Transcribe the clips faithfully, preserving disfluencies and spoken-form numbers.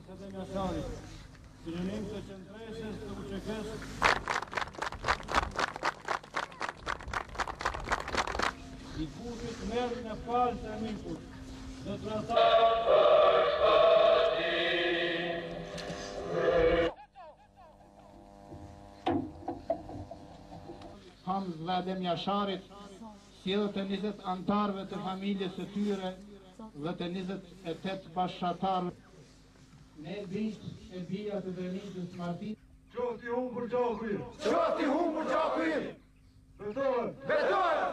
Akademia Sharit. Synonim të qendresës të U Q K-s. I kutit merë në falë të amikut. Dhe të rata... Hamz dhe Akademia Sharit, sjellë të njëzet antarëve të familjes së tyre dhe të njëzet e tetë bashkëtarëve. Ne bitë e bia të Drenitës Martin. Qofti humbur gjakull! Qofti humbur gjakull! Betohet! Betohet!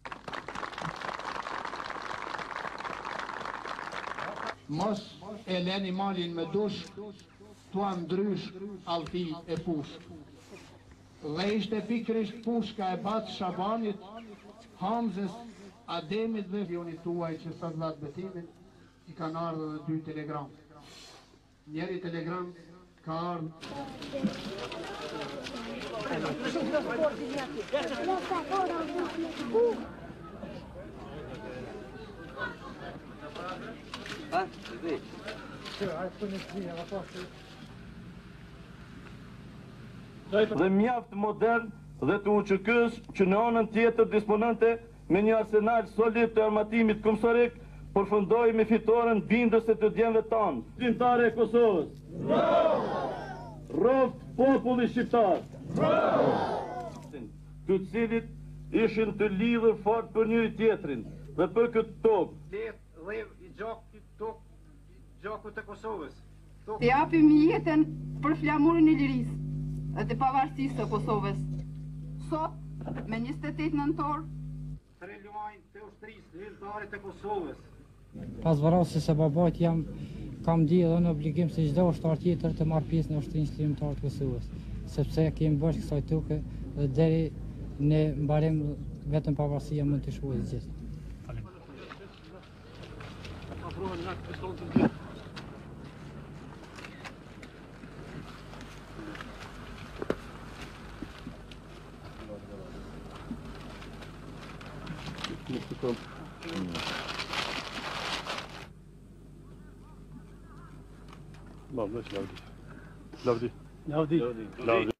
Mos e leni malin me dush, tua ndrysh alti e pushk. Dhe ishte pikrisht pushka e Bat Shabanit, Hamzës, Ademit dhe vjonit tuaj që sa vlatë betimin, i kanë ardhë dhe dy telegram. Njeri telegram ka ardhë. Dhe mjaft modern dhe të U Q K-s që në anën tjetër disponante me një arsenal solid të armatimit kumsorik përfundoi me fitoren bindëse të djemve tanë. Shqiptare e Kosovës. Bravo! Roft populli shqiptar. Bravo! Të cilit ishin të lidhur fort për njëri tjetrin dhe për këtë tokë. Letë dhe i gjakut tokë, gjakut të Kosovës. Të japim jetën për flamurin e lirisë dhe të pavarësisë të Kosovës. Sot, me njëzet e tetë nëntor, tre luajnë të ushtrisë lirdare të Kosovës. Pas varasjes së babait jam kam di edhe në obligim se çdo ushtar tjetër të marrë pjesë në ushtrinë lirimtare të Kosovës, sepse kemi bërë kësaj toke dhe deri në mbarim vetëm pavarësia mund të shkojë gjithë. Lavdi. Lavdi. Lavdi. Lavdi.